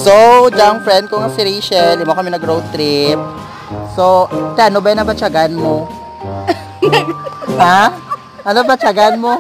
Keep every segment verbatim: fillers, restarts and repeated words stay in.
So, diyang friend ko nga si Rachel, imo kami nag-road trip. So, te, ano ba na ba tiyagan mo? Ha? Ano ba tiyagan mo?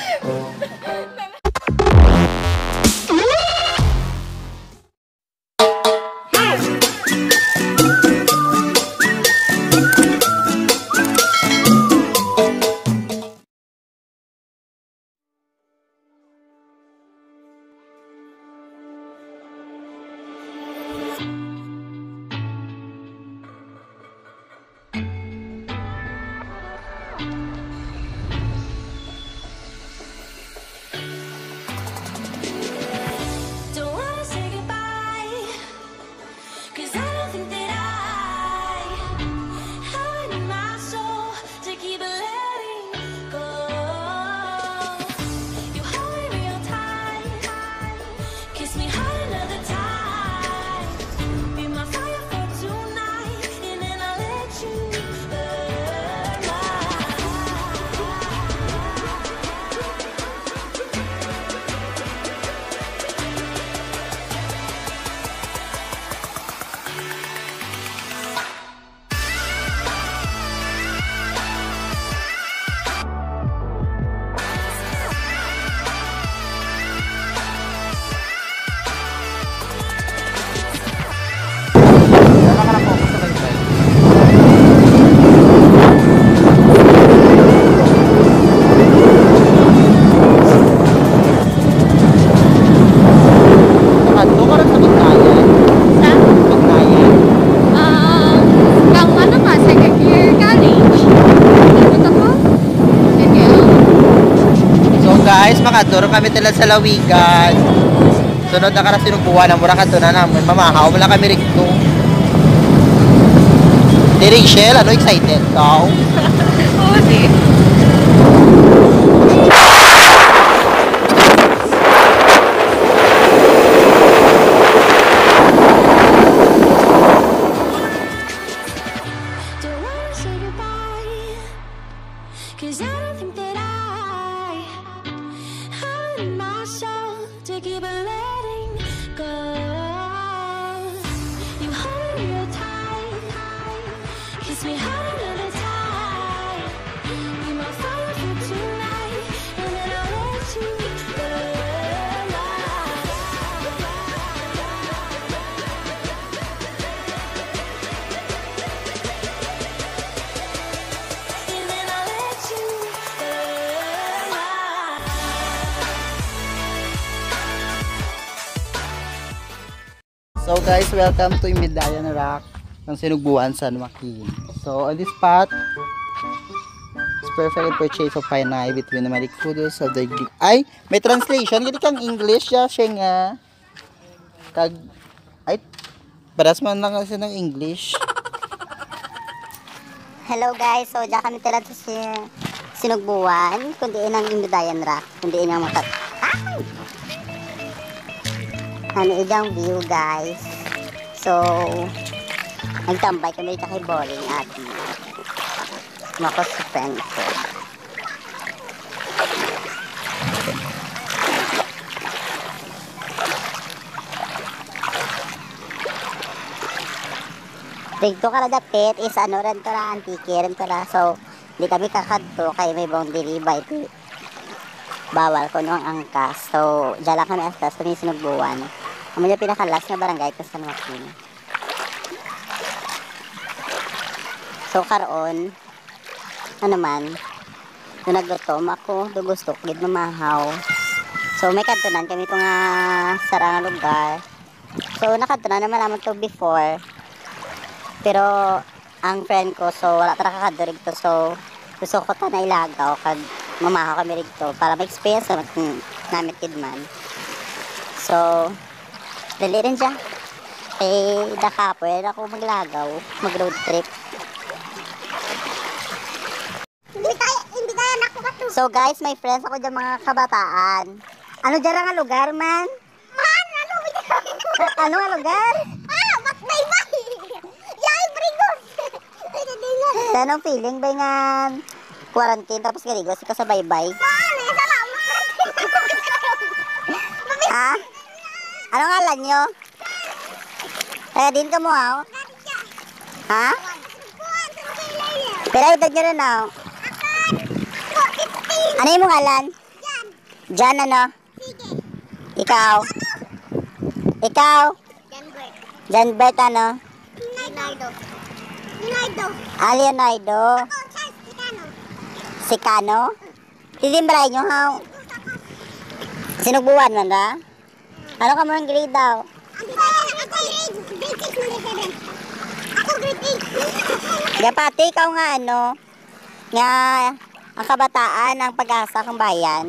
Guys, makaduro kami tila sa Lawigan. Sunod na ka na sinubuhan ng mura kadto na naman. Mamahaw wala kami rito. Di Rachel, ano excited ka? Oo, di. So guys, welcome to Imbidayan Rock ng Sinugbuan, San Joaquin. So on this spot, it's perfect purchase of Painay between the Maricudos of the Greek. Ay, may translation. Gini kang English ya, siya nga. Kag, ay, baras man lang kasi ng English. Hello guys, so dyan kami tira sa Sinugbuan, kundi ang Imbidayan Rock, kundi ang makat... Ay! Ano ilang view guys. So nagtambay kami dito kay Boring at makos sa friend ko. Dito ka na dapit is ano rin to na antique rin to na. So hindi kami kakadto kay may boundary by to bawal ko noong angkas. So dyan lang kami astas kami Sinugbuan. Ang mga pinakalas na barangay ko sa San Joaquin. So karon ano man nung naglutom ako do gusto ko gid mamahaw. So may kadtunan kami ito nga sarang lugar. So nakadtunan naman naman to before. Pero ang friend ko so wala tara kakadto rito. So gusto ko ta na ilagaw kag mamahaw kami rito para ma-experience namin kidman. So dali rin siya. Eh, dakapoy ako maglagaw, mag-road trip. Imbitayan ako ka to. So guys, my friends, ako dyan mga kabataan. Ano dyan nga lugar, man? Man, ano? Ano nga lugar? Ah, Matbaybay! Yay, Brigos! Anong feeling ba nga quarantine tapos garigos ka sa baybay? Man, eh, salamat! Ha? Ano ngalan nyo? Kaya din ka mo, ha? Ha? Pero edad nyo rin, ha? Ano yung mong alan? Jan, ano? Ikaw? Ikaw? Jan Bert, ano? Leonardo. Leonardo. Ah, Leonardo. Si Kano? Titimbalay nyo, ha? Sinugbuan man, ha? Ano ka mo ng grade daw? Ako grade. Grade six, grade seven. Ako grade eight. Gapati, ikaw nga, ano? Nga, ang kabataan ng pag-asa ng bayan.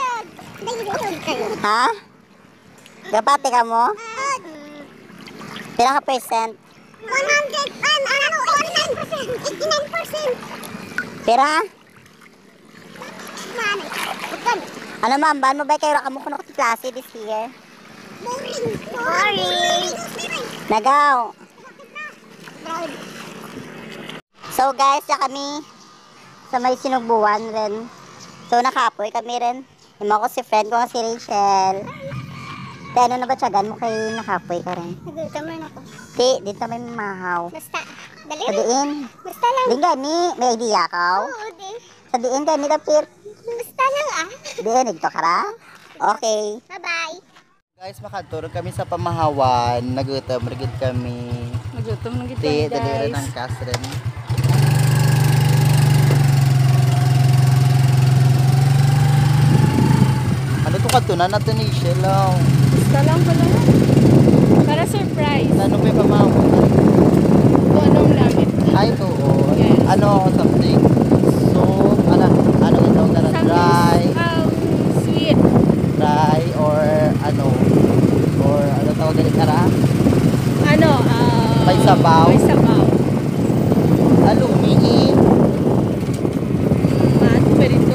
Ha? Gapati ka mo? Pila ka percent? one hundred, ano, eighty-nine percent. eighty-nine percent. Pira? Man, bukan. Ano ma'am, baan mo ba kayo raka mo kuno ka klase this year? Boring. Boring. Nagaw. Proud. So guys, ya kami sa may sinugbuan rin. So nakapoy kami rin. Himo ko si friend ko nga si Rachel. Te, ano na ba tiyagan mo kay nakapoy ka rin? Nagultaman ako. Ti, dito may mahaw. Basta. Dali Sa rin. diin. Basta lang. Din gani, may idea ka? Oo, di. Sa diin gani dapir. Basta lang ah. Diin, igto ka ra? Okay. Bye-bye. Guys, makaturo kami sa pamahawan. Nagutom, rigid kami. Nagutom na kita, Ti, guys. dali rin ang kasren. Ano to katunan natin ni Shelo? Basta lang pala. Para surprise. Ano may pamahawan? Kung anong lamit. Ay, oo. Yes. Ano, something? Soup, ano, ano ito ka na? Dry, Um, sweet. dry, or ano, or ano tawag ganit ka na? Ano, ah... May sabaw. May sabaw. Alumi, Man, pwede ito.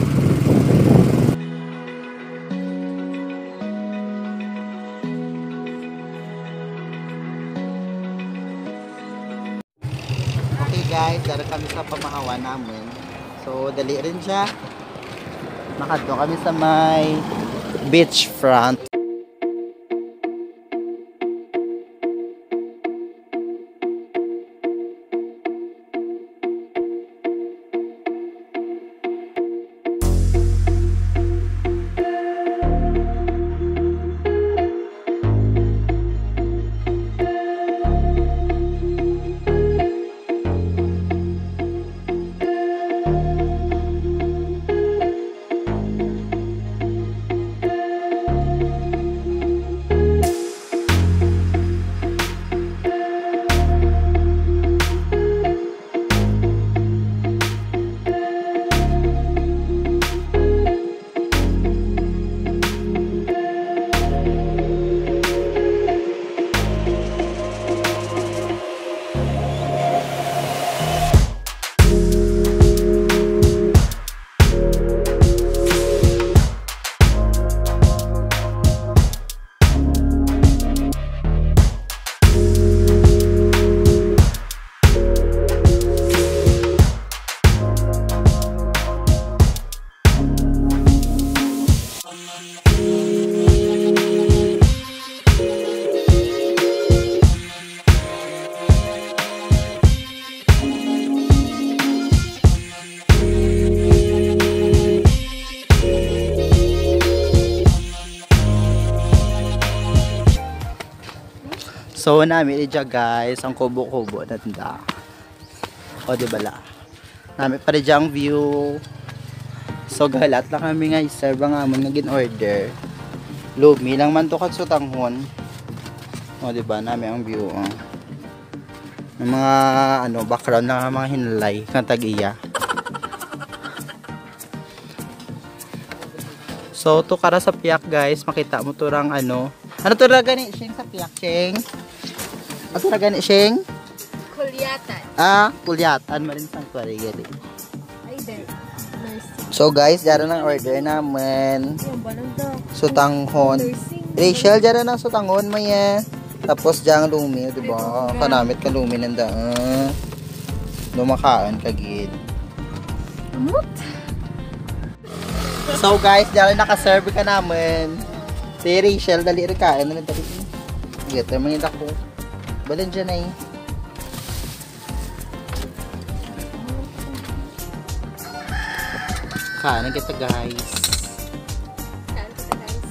okay guys, dara kami sa pamahawan namin. So, dali rin siya. Nakadto kami sa may beach front. So, namin ija guys, ang kubo-kubo na tanda. O, di bala. Namin pa rin ang view. So, galat lang kami nga iserve nga amon nga gin-order. Lumi lang man to katsutanghon. O, di ba? Namin ang view. Oh. Ng mga, ano, background ng mga hinlay ng tag-iya. So, to kara sa piyak guys, makita mo to rang ano. Ano to ra gani, Sheng, sa piyak, Sheng? Ano to ra gani, Sheng? Kulyatan. Ah, kulyatan, marin sanctuary gani. Ay, there. Nice. So guys, dara nang order naman. Yung balong daw. Sutanghon. Rachel, dara nang sutanghon mo yan. Tapos diyang lumi, di ba? Kanamit ka lumi nanda. Ah. Lumakaan kagid. Amot? So guys, dara nakaserve ka naman. Si Rachel, dali rin kain na dali. Gito, mangita ko. Balan dyan ay. Kanan kita guys. Saan kita guys?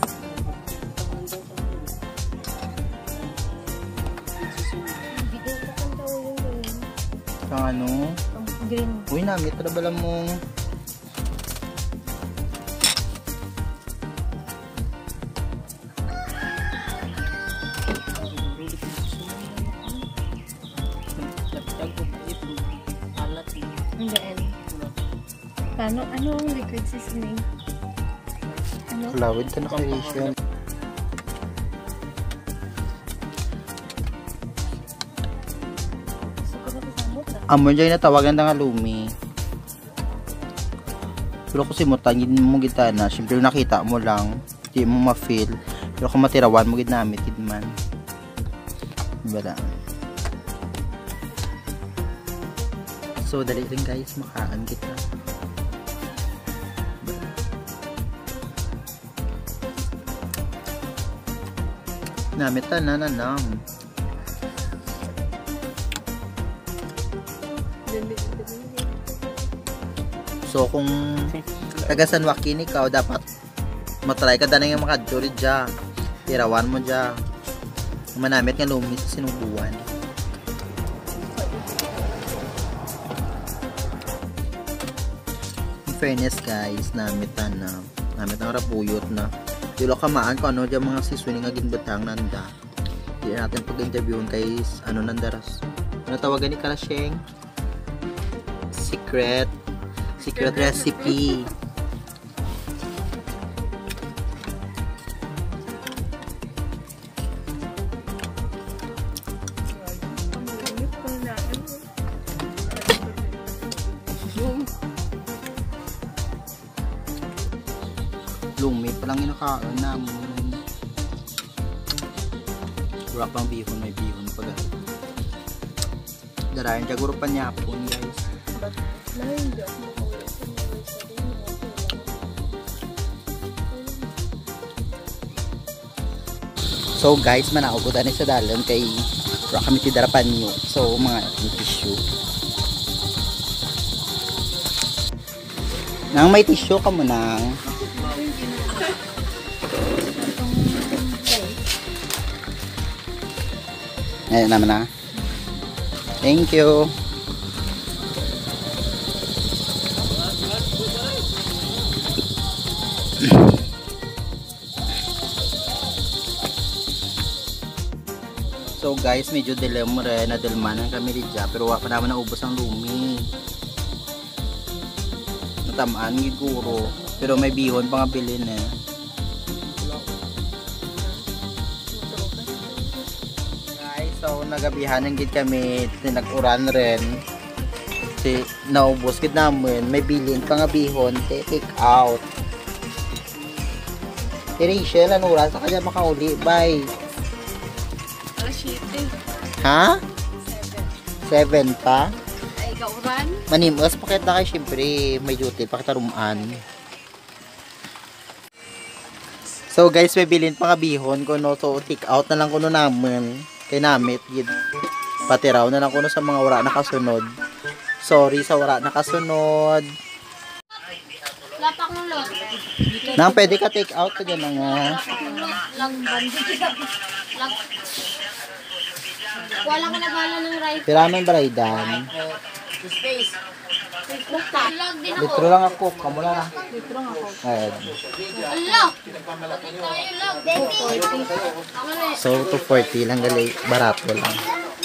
Video ko kang daw yung Kang ano? green. Uy, namit na bala mong. Hindi. Paano? Ano ang liquid seasoning? Ano? Lawid ka na creation. Gusto ko na kasamot ah. Amon dyan natawagan na nga lumi. Pero kasi mo tangin mo kita na, syempre nakita mo lang, hindi mo ma-feel. Pero kung matirawan mo ginamit, man. Diba lang? So, dali rin guys, makaan kita. Namitan na nanam. So, kung taga San Joaquin ikaw, dapat matry ka na yung makaduri dya. Tirawan mo dya. Manamit nga lumi sa sinubuan. In fairness guys, namitan na. Namit ang rapuyot na. Dilo kamaan ko ano dyan mga siswining nga ginbatang nanda. Hindi natin pag-interviewin kay ano nandaras. Ano tawagan ni Karasheng? Secret. Secret recipe. Lumi pa lang inakaon namin. Wala pang bihon, may bihon pag darayan dyan guro pa niya po guys. So guys, manaugutan ni sa dalan kay wala kami tidarapan nyo. So mga tissue. Nang may tissue ka mo nang. Ayan naman na. Thank you. So guys, medyo dilemma rin, nadalmanan kami dito, pero wala pa naman naubos ang lumi. Natamaan siguro, pero may bihon pang abilin eh. Guys, so nagabihan ng gid kami, tinag-uran rin. Si naubos gid namin, may bilin pang bihon, take out. Si Rachel, ano oras sa kanya makauli, bye. Ha? Seven pa? Ay, kauran? Manimos, pakita kayo syempre, may duty, pakita rumaan. So guys, may bilin pa kabihon ko no, so take out na lang ko no namin, kay namit, yun. Pati raw na lang ko no sa mga wala nakasunod. Sorry sa wala nakasunod. Lapak ng lot. Nang pwede ka take out ka dyan nga. Lang bandit. Lang. Wala ka nagala ng rice. Piraming baraydan. Lag din ako. Litro lang ako, kamo lang na. Litro nga ako. Ayan. Allah! Tayo lang. So two forty lang gali, barato lang.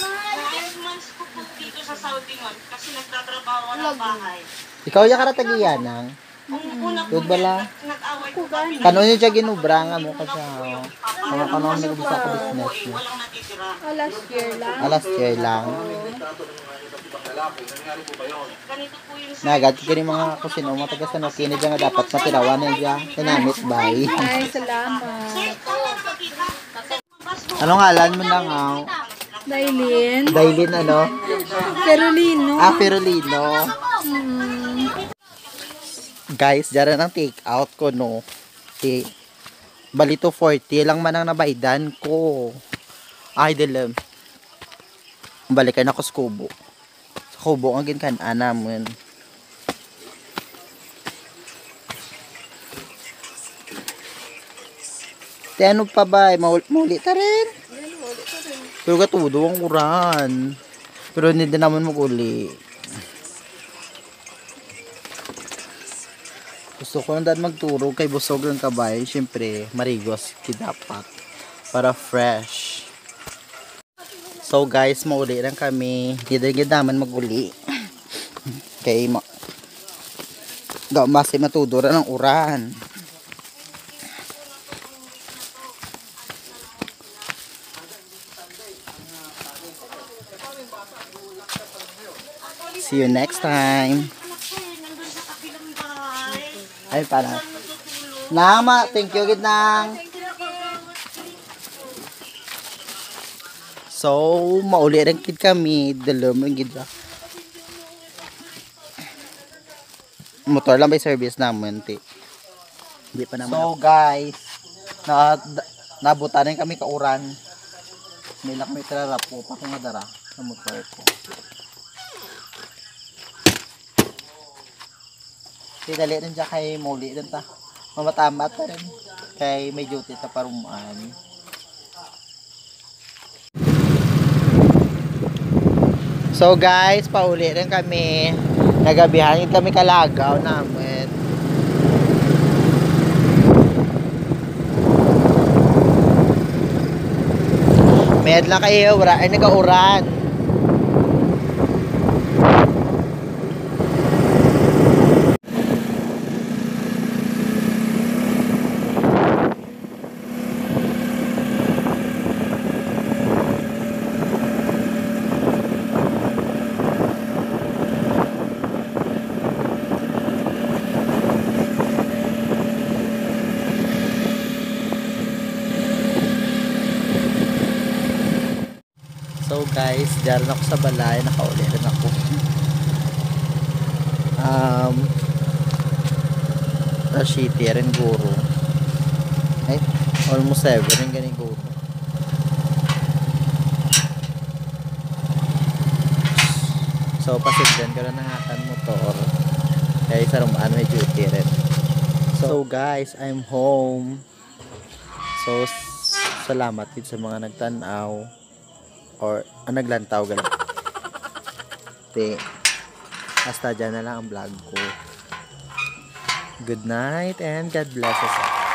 Dito sa Saudi man kasi nagtatrabaho ng bahay. Ikaw ya karatagiyan nang.Tud bala. Nag-away ko Kano niya dyan ginubra nga mo kasi mga kanon nag-ubisa ko business niya. walang natitira. Oh, last year lang. Alas year lang. Ganito po yung Nagad ko rin mga kusino, mga taga San Joaquin dyan nga dapat matirawan na dyan. Tinamit bye. Ay, salamat. Anong ngalan mo na nga? Dailin. Dailin ano? Perolino. Ah, Ferolino. Hmm. Guys, dyan ang take out ko no. Ti bali two forty lang man ang nabaidan ko. Ay, dilim. balikan ako sa kubo. Sa kubo ang ginkan naman. Te ano pa ba? Mauli, mauli ta rin. Pero katudo ang uran. Pero hindi din naman mag-uli. Gusto ko lang dahil magturo kay busog ng kabay. Siyempre, marigos dapat. Para fresh. So guys, mauli lang kami. Hindi din naman mag-uli. Kay ma... Daw masi matudura ng uran. See you next time. Ay, para. Nama, thank you, good nang. So, mauli rin kid kami. Dalawang rin gid. Motor lang ba service naman, ti? Hindi pa naman. So, guys, na, nabutan rin kami kauran. May lang may trarapo pa kung madara sa motor ko. Dali rin dyan kay Muli din ta. Mamatamat ta rin. Kay may duty ta parumaan. So guys, pauli rin kami. Nagabihan kami kalagaw namin. Med lang kayo, ura, ay nagauran. So guys, diyan ako sa balay, nakauli rin ako. Um, a city rin guro. Ay, almost seven rin gani guro. So pasigdan ko rin ng akan motor. Kaya sa rumaan may duty rin. So guys, I'm home. So salamat din sa mga nagtanaw. Or ah, naglantaw gala. Te. Hasta dyan na lang ang vlog ko. Good night and God bless us all.